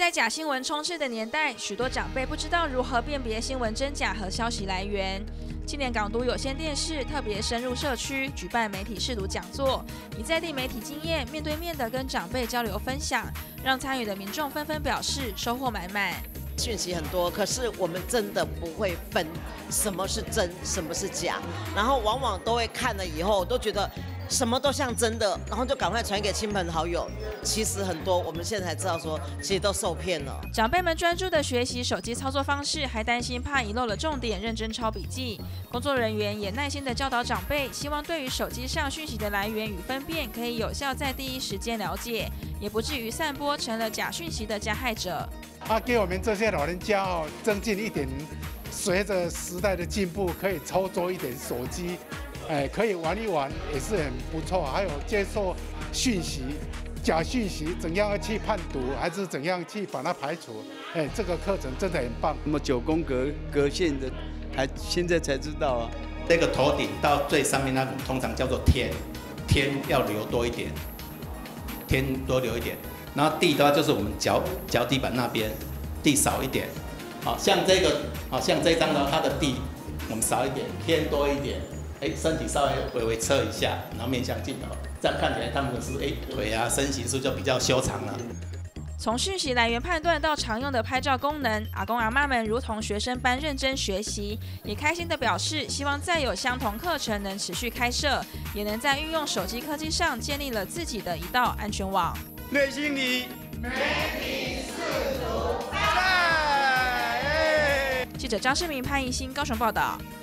在假新闻充斥的年代，许多长辈不知道如何辨别新闻真假和消息来源。今年港都有线电视特别深入社区，举办媒体识读讲座，以在地媒体经验面对面的跟长辈交流分享，让参与的民众纷纷表示收获满满。 讯息很多，可是我们真的不会分什么是真，什么是假，然后往往都会看了以后都觉得什么都像真的，然后就赶快传给亲朋好友。其实很多我们现在才知道说，其实都受骗了。 长辈们专注的学习手机操作方式，还担心怕遗漏了重点，认真抄笔记。工作人员也耐心的教导长辈，希望对于手机上讯息的来源与分辨，可以有效在第一时间了解，也不至于散播成了假讯息的加害者。 给我们这些老人家增进一点，随着时代的进步，可以操作一点手机，可以玩一玩，也是很不错。还有接受讯息、假讯息怎样去判读，还是怎样去把它排除？这个课程真的很棒。 那么9宫格线的，现在才知道啊。 这个头顶到最上面那种，通常叫做天要留多一点，天多留一点。然后地的话就是我们脚底板那边地少一点，好像这个，像这张的它的地我们少一点，天多一点，身体稍微微侧一下，然后面向镜头，这样看起来他们是腿啊身形是就比较修长了。 从讯息来源判断到常用的拍照功能，阿公阿嬷们如同学生般认真学习，也开心地表示，希望再有相同课程能持续开设，也能在运用手机科技上建立了自己的一道安全网。 内心里媒体识读在。 记者张世明、潘怡欣高雄报道。